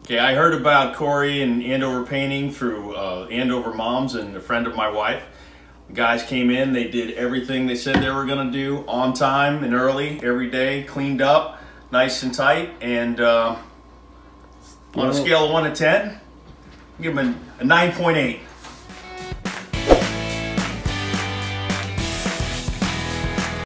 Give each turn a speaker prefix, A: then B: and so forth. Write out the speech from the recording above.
A: Okay, I heard about Corey and Andover painting through Andover Moms and a friend of my wife. The guys came in, they did everything they said they were going to do on time and early, every day, cleaned up, nice and tight, and on a scale of 1 to 10, give them a 9.8.